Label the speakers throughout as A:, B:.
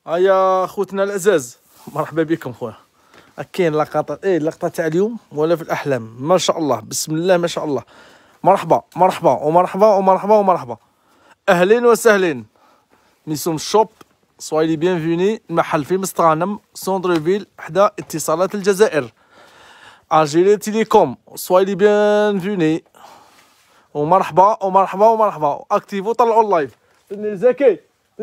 A: هيا خوتنا العزاز، مرحبا بكم خويا. كاين لقطات اللقطه تاع اليوم ولا في الاحلام؟ ما شاء الله بسم الله ما شاء الله. مرحبا مرحبا ومرحبا ومرحبا ومرحبا، اهلين وسهلين. ميسوم شوب، سواي لي بيانفوني. المحل في مستغانم سونتر فيل حدا اتصالات الجزائر، الجيري تيليكوم. سواي لي بيانفوني ومرحبا ومرحبا ومرحبا. اكتيفو طلعوا اللايف. زكي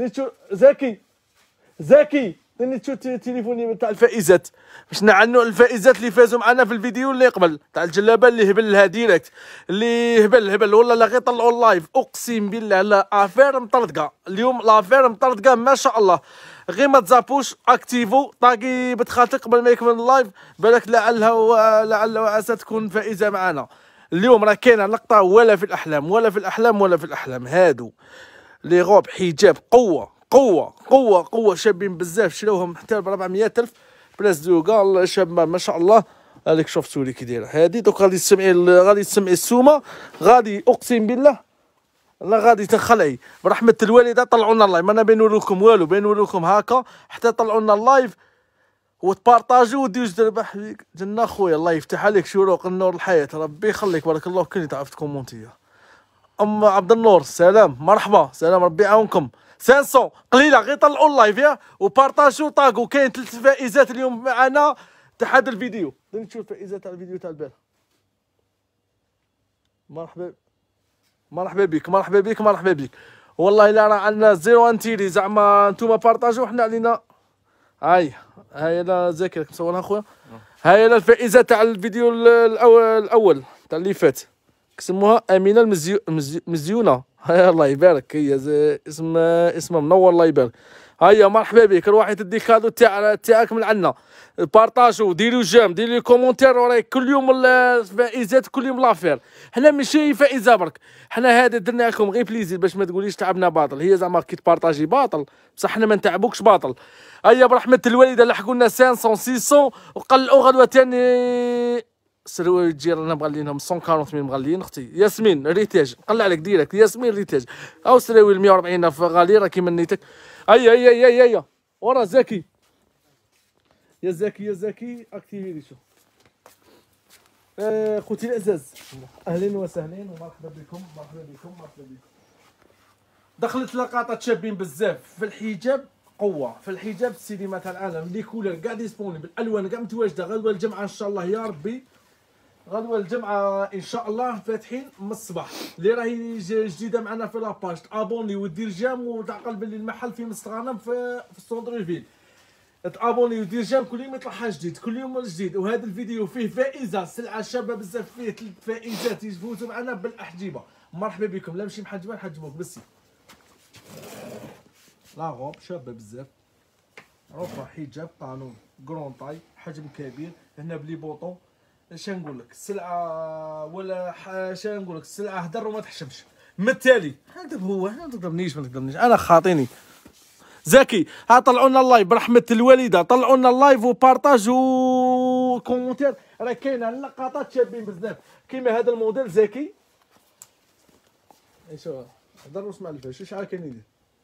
A: زكي تاني تشوف تليفوني تاع الفائزات باش نعنوا الفائزات اللي فازوا معنا في الفيديو اللي قبل تاع الجلابه اللي هبل لها ديريكت، اللي هبل والله لا غير طلعوا اللايف. اقسم بالله لا افير مطردقه اليوم، لافير مطردقه ما شاء الله. غير ما تزابوش اكتيفو طاقي بتخاطر قبل ما يكمل اللايف، بالك لعل وعسى تكون فائزه معنا اليوم. راه كاينه لقطه ولا في الاحلام ولا في الاحلام ولا في الاحلام. هادو لي غوب حجاب قوه شابين بزاف، شراوهم حتى ب 400,000 بلاص دوكا. شاب ما شاء الله. هذيك شفتوا لي كي دايره هادي. دوك غادي تسمعي السومه، غادي اقسم بالله لا غادي تنخلعي برحمه الوالده. طلعوا لنا اللايف، ما بين نوريكم والو، بين نوريكم هكا حتى طلعوا لنا اللايف وتبارطاجيو وديو تربح بيك جنة خويا. الله يفتح عليك شروق النور الحياه، ربي يخليك بارك الله فيك. تعرف تكومونتي ام عبد النور سلام مرحبا سلام ربي يعاونكم. 500 قليله غير طلعوا اللايف يا وبارطاجيو طاقوا. كاين 3 فائزات اليوم معنا تاع هذا الفيديو. نشوف الفائزات تاع الفيديو تاع البارح. مرحبا بك والله الا راه عندنا زيرو انتيري زعما نتوما بارطاجيو وحنا علينا. هاي لا ذاكر مصورها خويا. هاي لا الفائزه تاع الفيديو الاول تاع اللي فات، كسموها امينه المزيونه. هيا الله يبارك، هي اسمها منور الله يبارك. هيا مرحبا بك، روحي تدي كادو تاعك من عندنا. بارطاجو ديروا جيم، ديروا لي كومونتير، وراي كل يوم الفائزات كل يوم لافير. حنا ماشي فائزه برك، حنا هذا درنا لكم غير بليزير باش ما تقوليش تعبنا باطل. هي زعما كي تبارطاجي باطل بصح حنا ما نتعبوكش باطل. هيا برحمه الوالده لحقوا لنا 500 600 وقلعوا غدوه ثاني. سروي تجي رانا مغلينهم 140 مغليين. اختي ياسمين ريتاج قلع عليك ديريكت. ياسمين ريتاج او سراوي 140 غالي راه كيما نيتك. هيا ورا زكي يا زكي اكتيفي شوف. خوتي العزاز اهلين وسهلين ومرحبا بكم. دخلت لقطات شابين بزاف في الحجاب قوه، في الحجاب السينما تاع العالم لي كولر كاع ديسبونيبل، الالوان كاع متواجده. غدوه الجمعه ان شاء الله يا ربي، غدوه الجمعه ان شاء الله فاتحين من الصباح. اللي راهي جديده معنا في لاباج تابوني ودير جام وتعقل باللي المحل في مستغانم في السونتر فيل. تابوني ودير جام كل يوم يطلع حاجه جديد، كل يوم جديد. وهذا الفيديو فيه فائزه سلعه شابه بزاف، فيه 3 فائزات يفوزوا معنا بالاحجبه. مرحبا بكم. لا ماشي محجبه نحجبوك بس. لا غوب شابه بزاف، رفع حجاب قانون كرون طاي حجم كبير هنا بلي بوطون. اش نقول لك السلعه ولا اش نقول لك السلعه هدر وما تحشمش. من التالي هكذا هو، ما تقدرنيش انا خاطيني. زكي ها طلعوا لنا اللايف برحمه الوالده، طلعوا لنا اللايف وبارطاج وكومونتير. راه كاينه لقطات شابين بزاف كيما هذا الموديل زكي. ايش هو هضر واسمع الفاش شحال كاين يدير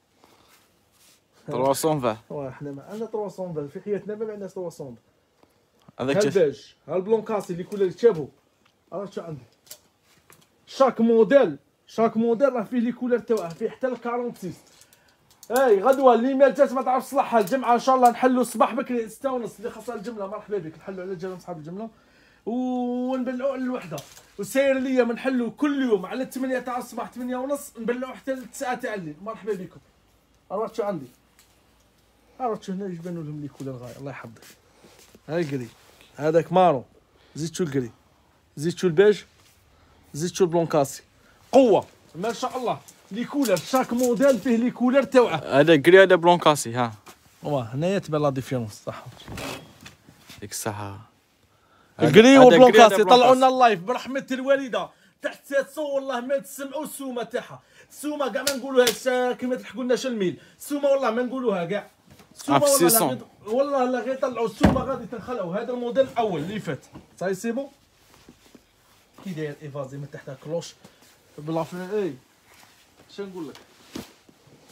B: 320.
A: حنا معنا 320 في حياتنا ما معناش 320.
B: هذاك
A: الباج ها البلونكاسي اللي كلها تشابهوا. راه شو عندي شاك موديل راه فيه لي كولر تاعه، فيه حتى ال 46. اي غدوه اللي مالتاش ما تعرفش تصلحها الجمعه ان شاء الله نحلوا الصباح بكري 6:30 اللي خاصها الجمله. مرحبا بك نحلوا على جال اصحاب الجمله ونبلعوا على الوحده. والسير ليا بنحلوا كل يوم على 8 تاع الصباح 8:30 نبلعوا حتى 9 تاع الليل. مرحبا بكم. راه شو عندي شو هنا يبانوا لهم لي كولر غايه. الله يحفظك. هاي الكري هذاك مارو، زيد شو الكري، زيد شو البيج، زيد شو البلونكاسي. قوه ما شاء الله. لي كولر شاك موديل فيه لي كولر تاوعه.
B: هذا كري هذا بلونكاسي. ها
A: هنايا تبان لا ديفيرونس صح.
B: ديك الساعه
A: الكري والبلونكاسي طلعوا لنا اللايف برحمه الوالده تحت 700. والله ما تسمعوا السومه تاعها. السومه كاع ما نقولوهاش كيما تلحقوا لنا الميل. السومه والله ما نقولوها كاع. السومه والله لا غير طلعوا السومه غادي تنخلعوا. هذا الموديل الاول اللي فات صاي سي بون. كي داير ايفازي من تحت كلوش بلا اي اش نقول لك.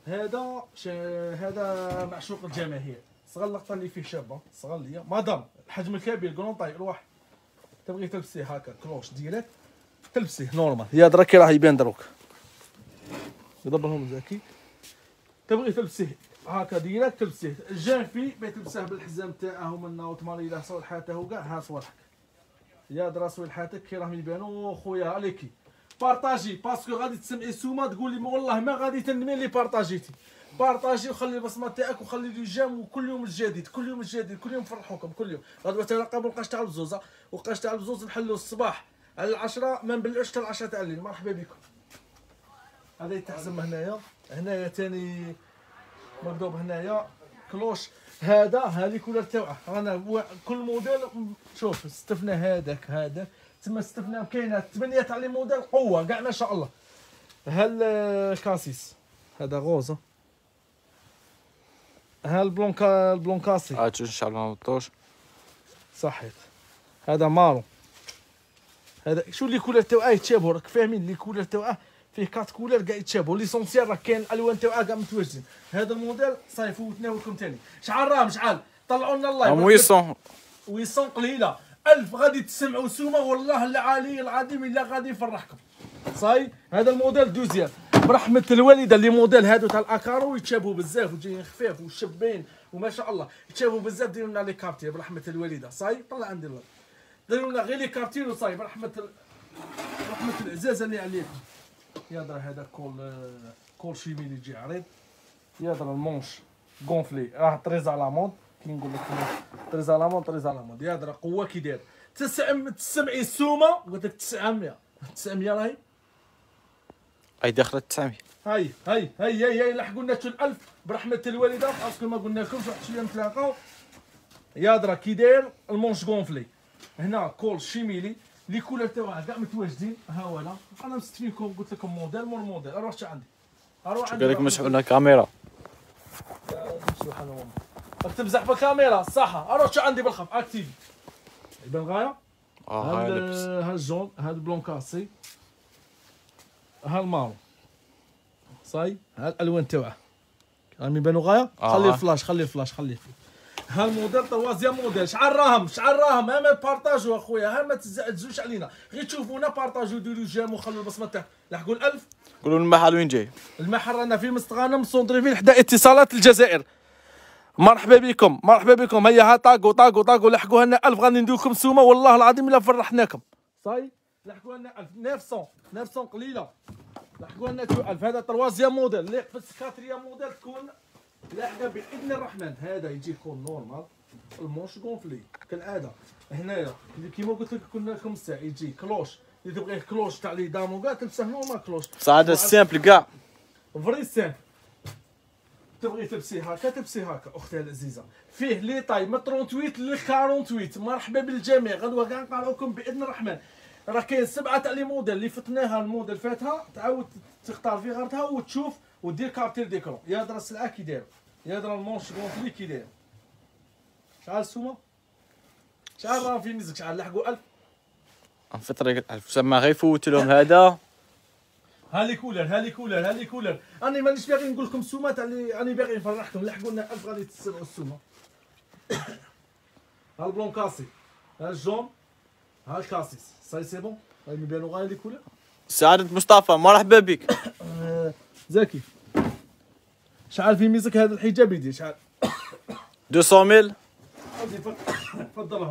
A: هذا معشوق الجماهير. صغر اللقطه اللي فيه شابه، صغر ليا مدام الحجم الكبير كرون طاي روح تبغي تلبسيه هكا كلوش ديريكت تلبسيه نورمال. يا دراكي راه يبان دروك يضربهم زكي. تبغي تلبسيه هكا ديريكت تلبسيه. الجافي بتلبسه بالحزام تاعه من وتماري له صوالحاته وكاع. ها صوالحك يا درا صوالحاتك كي راهم يبانوا خويا. عليكي بارطاجي باسكو غادي تسمعي سومه تقول لي والله ما غادي تنمي اللي بارطاجيتي. بارطاجي وخلي البصمه تاعك وخلي لي جام. وكل يوم الجديد كل يوم الجديد كل يوم نفرحوكم كل يوم. غدوه تراقبوا القاش تاع البزوزه وقاش تاع البزوز نحلوا الصباح على 10 ما نبلعوش حتى 10 تاع الليل. مرحبا بكم. هذا يتحسم هنايا. هنايا ثاني مكتوب هنايا كلوش. هذا لي كولر تاعه. انا كل موديل شوف استفنا هذاك تما استفنا كاينه 8 تاع لي موديل قوه كاع ما شاء الله. الكاسيس هذا غوز. البلونكاسي
B: ان شاء الله ما نطوش.
A: صحيت. هذا مارو. هذا شو اللي كولر تاعه يتشابهوا راك فاهمين. اللي كولر تاعه فيه كات كولر كاع يتشابهوا. ليسونسيال راه كاين الالوان تاعها كاع متواجدين. هذا الموديل صاي فوتناه لكم ثاني. شحال راهم شحال طلعوا لنا اللايف 800 قليله 1000 غادي تسمعوا سومه والله العلي العظيم الا غادي يفرحكم. صاي هذا الموديل دوزيام برحمه الوالده. اللي موديل هادو تاع الاكارو يتشابهوا بزاف وجايين خفاف وشابين وما شاء الله يتشابهوا بزاف. ديروا لنا لي كارتير برحمه الوالده. صاي طلع عندي الله ديروا لنا غير لي كارتير وصاي برحمه العزازه اللي عليكم. يا درا هذا كول شيمي اللي يجي عريض. يا درا المونش غونفلي راه طريز على مود. كي نقول لك طريز على مود يا درا قوه كي داير. تسمعي السومه قلت لك 900 راهي
B: اي داخله 900.
A: هاي لحقوا لنا 1000 برحمه الوالده. باسكو ما قلنا لكمش واحد شويه نتلاقاو. يا درا كي داير المونش غونفلي. هنا كول شيميلي لي كولر تاعها كاع متواجدين. ها هو انا مستفيكم قلت لكم موديل مور موديل. اروح عندي
B: قال لك مسحوا لنا كاميرا.
A: سبحان الله راك تمزح بالكاميرا صح. اروح عندي بالخف اكتيفي يبان غايه.
B: هاي لبس.
A: ها الجون ها البلونكاسي ها المارو. صاي ها الالوان تاعها راهم يبانوا غايه. خلي الفلاش. ها الموديل توازيام موديل. شحال راهم ما بارطاجوا اخويا. ها ما تزعجوش علينا غير تشوفونا بارطاجوا ديروا جام وخلوا البصمه تاعك. لحقوا 1000.
B: قولوا المحل وين جاي.
A: المحل رانا في مستغانم سونتريفيل حدا اتصالات الجزائر. مرحبا بكم. هيا ها طاقوا لحقوها لنا 1000 غادي ندير لكم سومه والله العظيم الا فرحناكم. صاي لحقوها لنا 1000 900 قليله. لحقوها لنا 1000. هذا تروازيام موديل اللي في الكاتريام موديل تكون لاحقه باذن الرحمن. هذا يجي يكون نورمال المونش غونفلي كالعاده. هنايا كيما قلت لك كنا لكم الساعه يجي كلوش. اللي تبغي كلوش تاع لي دامو كاع تلبسه نورمال كلوش.
B: بصح هذا السامبل كاع
A: فري سامبل. تبغي تلبسيه هكا اختي العزيزه. فيه لي طاي من 38 ل 48. مرحبا بالجميع. غدوه كاع نقرأوكم باذن الرحمن. راه كاين 7 تاع لي موديل اللي فتناها الموديل فاتها. تعاود تختار في غيرتها وتشوف ودير كابتير ديكرون. يا درا السلعه كي داير. يا درا المونش غونفلي كي داير. شحال السومه؟ شحال راه في ميزك؟ شحال لحقوا 1000
B: في طريق 1000. سما غير يفوت لهم هذا.
A: هالي كولر. راني مانيش باغي نقول لكم السومه تاع اللي راني باغي نفرحكم. لحقوا لنا 1000 غادي تسمعوا السومه. ها البلونكاسي ها الجون ها الكاسيس. صاي سي بون راهم يبانوا غايه لي كولر.
B: سعادة مصطفى مرحبا بك.
A: زكي شحال في ميزك هذا الحجاب يدير شحال؟
B: 200,000.
A: فضلها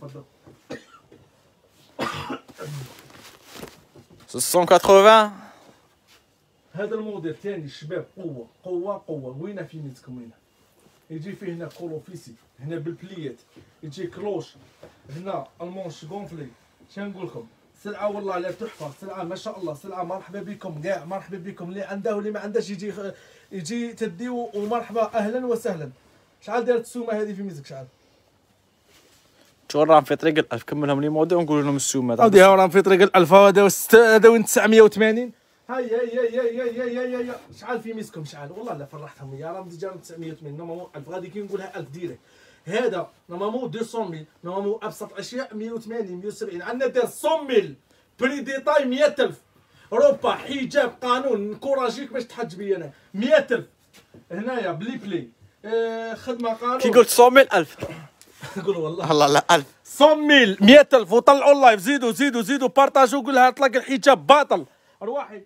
B: 680.
A: هذا الموديل ثاني شباب قوه. وينه في ميزكم وينه؟ يجي فيه هنا كولوفيسي هنا بالبليات. يجي كلوش هنا المونش غونفلي. شنو نقول لكم سلعه والله لا تحفه. سلعه ما شاء الله. سلعه مرحبا بكم كاع. مرحبا بكم اللي عنده واللي ما عندهش يجي تديو ومرحبا اهلا وسهلا. شحال دارت السومه هذه في ميزك شحال؟
B: شغل راهم في طريق 1000. كملهم لي موديل ونقول لهم السومه.
A: عاودي ها راهم في طريق 1000. هذا وين 980. هيا شحال في ميزكم شحال؟ والله لا فرحتهم يا راهم ديجا 980. نورمالمون 1000 غادي كي نقولها 1000 ديريكت. هذا نورمالمون 200,000. نورمالمون ابسط اشياء 180 170. عندنا دار 100,000 بري ديتاي 100,000. روبا حجاب قانون نكوراجيك باش تحجبي. انا 100,000 هنايا بلي بلي خدمه قانون
B: كي قلت 100,000
A: قول والله
B: والله لا 1000
A: 100,000 100,000 وطلعوا اللايف زيدوا بارطاجوا قول لها اطلق الحجاب باطل ارواحي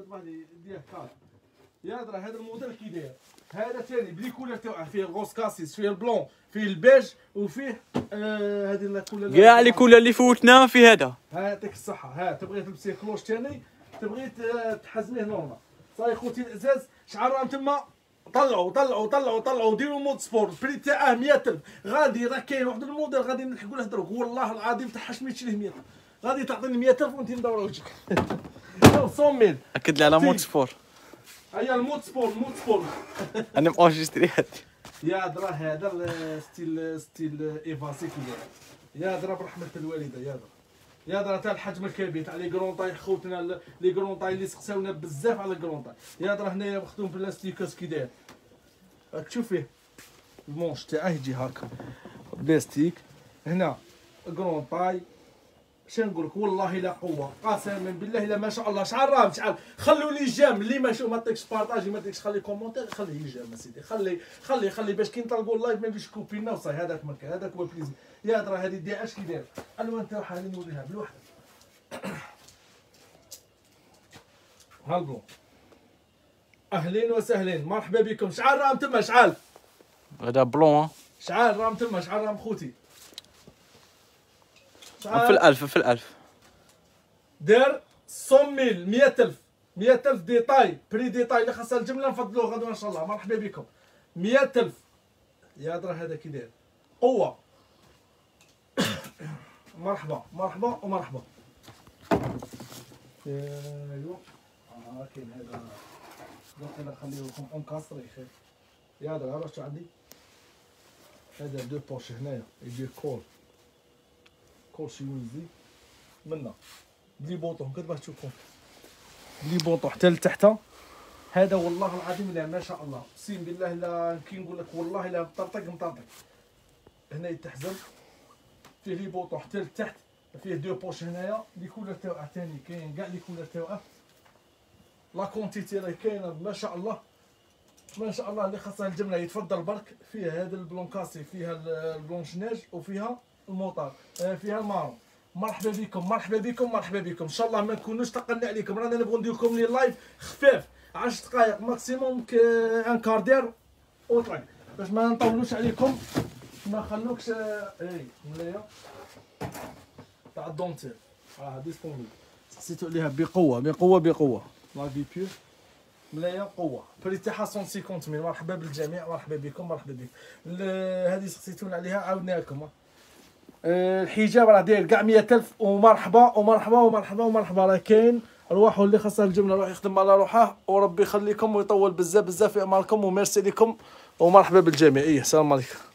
A: يا درا هذا الموديل كي داير هذا ثاني بلي كولر تاعه فيه الغوص كاسيس فيه البلون فيه البيج وفيه هذه الكولر
B: كاع لي كولر اللي فوتنا في هذا.
A: يعطيك الصحه. ها تبغي تلبسي كلوش ثاني تبغي تحزميه نورمال صاي خوتي العزاز شحال راهم تما طلعوا ديروا مود سبور البري تاعه 100,000 غادي راه كاين واحد الموديل غادي نلحقوا له دروك والله العظيم تاع حاش ما يشريه 100,000 غادي تعطيني 100,000 وانت ندور وجهك 100,000
B: اكد لي على مود سبور.
A: هيا المود سبور
B: انا مونجستري هادي
A: يا درا هذا ستيل ايفاسي كي يا درا برحمه الوالده يا درا تاع الحجم الكبير تاع لي كرونطاي خوتنا لي كرونطاي اللي سقساونا بزاف على الكرونطاي يا درا هنايا مخدوم بلاستيكوس كي داير راك تشوف فيه المونش تاعه يجي هكا بلاستيك هنا كرونطاي شنو نقول لك والله لا قوه قسما بالله لا ما شاء الله شحال راهم شحال خلوا لي جام اللي ما شو ما تيكش بارطاجي ما تيكش خلي كومونتير خليه جام اسيدي خلي باش كي نطلقوا اللايف ما يجيش كوبينا وصاي هذاك مكان هذاك هو البليزير يا درا هذه دي اش كي داير الوان تاعها اللي نوريها بالوحده ها البلون اهلين وسهلين مرحبا بكم شحال راهم تما شحال
B: هذا بلون
A: شحال راهم تما شحال راهم خوتي
B: في الألف
A: دار 100,000 100,000 ديتاي بري ديتاي اللي خاصها الجمله نفضلوه غدوه ان شاء الله مرحبا بكم 100,000 يا درا هذا كي داير قوه مرحبا ومرحبا ايوا كاين هذا دوك نخليه لكم اونكاستري خير يا درا واش عندي هذا دو بوش هنايا يجي كول شي ويزي منا بلي بوطون كتبغي تشوفهم بلي بوطون حتى لتحت هذا والله العظيم لا ما شاء الله اقسم بالله لا كي نقول لك والله لا مطرطق هنا يتحزم فيه لي بوطون حتى لتحت فيه دو بوش هنايا لي كولر تاعه ثاني كاين كاع لي كولر تاعه لا كونتيتي راه كاينه ما شاء الله اللي خاصها الجمله يتفضل برك فيها هذا البلون كاسي فيها البلونشناج وفيها الموطار فيها المارون مرحبا بكم ان شاء الله ما نكونوش ثقلنا عليكم رانا نبغوا ندير لكم لي لايف خفاف 10 دقائق ماكسيموم ان كاردير وطلق باش ما نطولوش عليكم ما نخلوكش ملايه تاع الدونتير ديسبونيبل سقسيتو عليها بقوه لا في بيور ملايه قوه بري تاعها 150,000 مرحبا بالجميع مرحبا بكم هذه سقسيتونا عليها عاودناها لكم الحجاب راه داير كاع 100,000 ومرحبا راه كاين روحوا اللي خاصها الجمله روح يخدم على روحه وربي يخليكم ويطول بزاف في اعماركم وميرسي لكم ومرحبا بالجميع السلام عليكم.